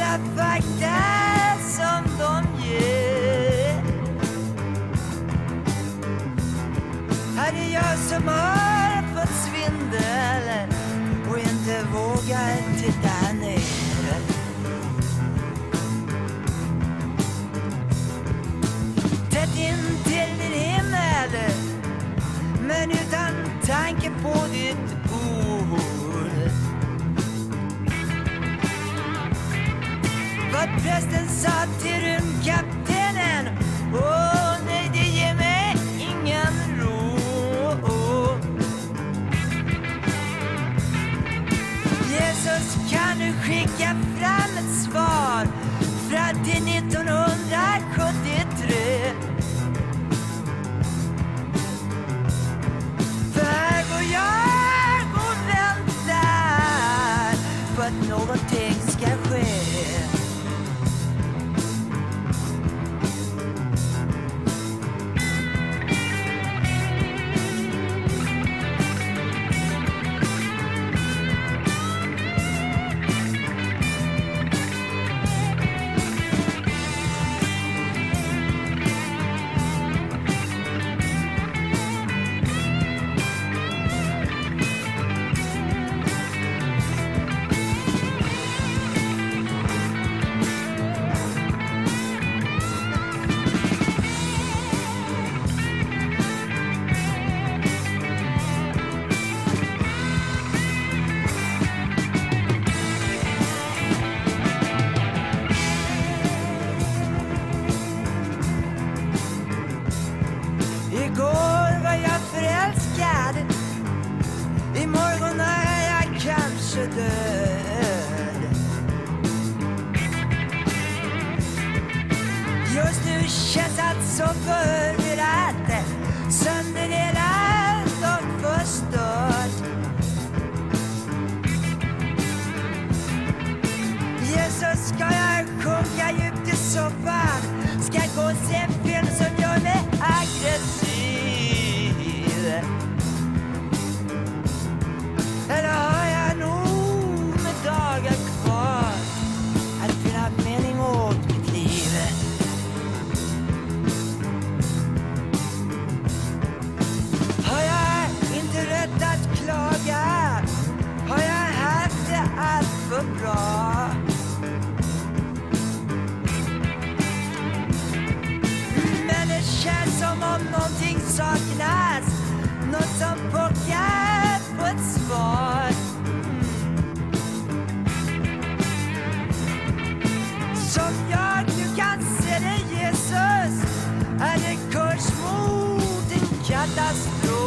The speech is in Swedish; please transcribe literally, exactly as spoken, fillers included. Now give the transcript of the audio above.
inga fakta som de ger. Här är jag som har fått svindel och inte vågar titta ner. Tätt in till din himmel, men utan tanke på ditt ord. Vad prästen sa till rymdkaptenen, åh nej, det ger mig ingen ro. Jesus, kan du skicka fram ett svar fram till nittonhundrasjuttiotre? För här går jag och väntar på att någonting ska ske. Igår var jag förälskad, imorgon är jag kanske död. Just nu känns allt så förvirrat, sönderdelat och förstört. Jesus, ska jag sjunka djupt i soffan? Ska jag gå och se en film som gör mig aggressiv? Eller har jag nog med dagar kvar att finna mening åt mitt liv? Har jag inte rätt att klaga? Har jag haft det allt för bra? Men det känns som om någonting saknas, något som pockar på ett svar. Som jag nu kan se det, Jesus, är det kurs mot en katastrof.